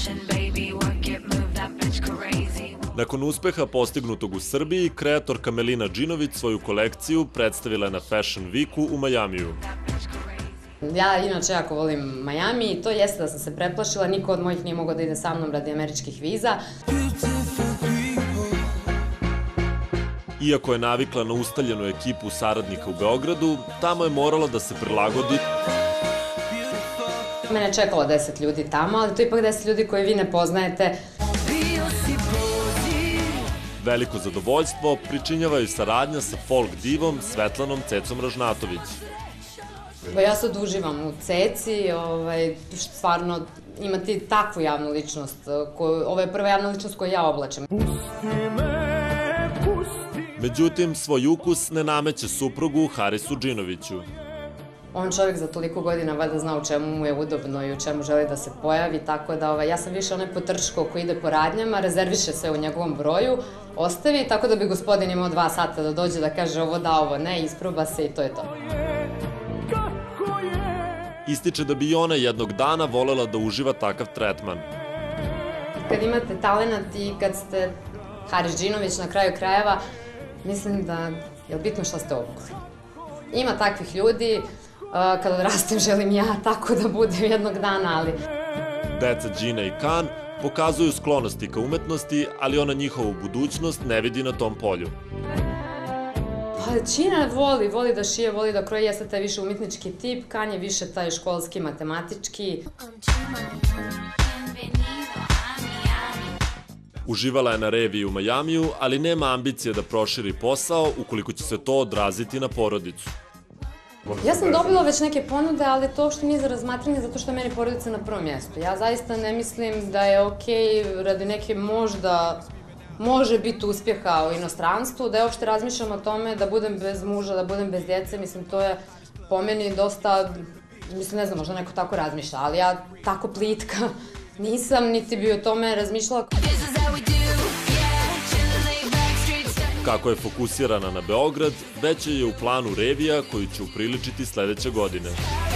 Nakon uspeha postignutog u Srbiji, kreatorka Melina Džinović svoju kolekciju predstavila je na Fashion Weeku u Majamiju. Ja inače jako volim Majami i to jeste da sam se preplašila, niko od mojih nije mogao da ide sa mnom radi američkih viza. Iako je navikla na ustaljenu ekipu saradnika u Beogradu, tamo je morala da se prilagodi. Mene je čekalo 10 ljudi tamo, ali to je ipak 10 ljudi koje vi ne poznajete. Veliko zadovoljstvo pričinjava i saradnja sa folk divom Svetlanom Cecom Ražnatović. Ja sad uživam u Ceci, stvarno imati takvu javnu ličnost. Ovo je prva javna ličnost koju ja oblačem. Međutim, svoj ukus ne nameće suprugu Harisu Džinoviću. On čovjek za toliko godina valjda zna u čemu mu je udobno i u čemu želi da se pojavi, tako da ja sam više onaj potrčko koji ide po radnjama, rezerviše sve u njegovom broju, ostavi, tako da bi gospodin imao 2 sata da dođe da kaže ovo da, ovo ne, isproba se i to je to. Ističe da bi i ona jednog dana volela da uživa takav tretman. Kad imate talenat i kad ste Haris Džinović na kraju krajeva, mislim da je bitno šta ste obukli. Ima takvih ljudi, kada odrastem želim ja tako da budem jednog dana, ali... Deca Džina i Kan pokazuju sklonosti ka umetnosti, ali ona njihovu budućnost ne vidi na tom polju. Džina voli da šije, voli da kroji, jeste taj više umetnički tip, Kan je više taj školski, matematički. Uživala je na reviji u Majamiju, ali nema ambicije da proširi posao ukoliko će se to odraziti na porodicu. Ja sam dobila već neke ponude, ali to što nije za razmatranje zato što je meni porodica na prvom mjestu. Ja zaista ne mislim da je okej radi neke možda može biti uspjeha u inostranstvu, da ja uopšte razmišljam o tome da budem bez muža, da budem bez djece, mislim to je po meni dosta, mislim ne znam, možda neko tako razmišlja, ali ja tako plitka nisam, niti bi o tome razmišljala. Kako je fokusirana na Beograd, već je u planu revija koju će upriličiti sledeće godine.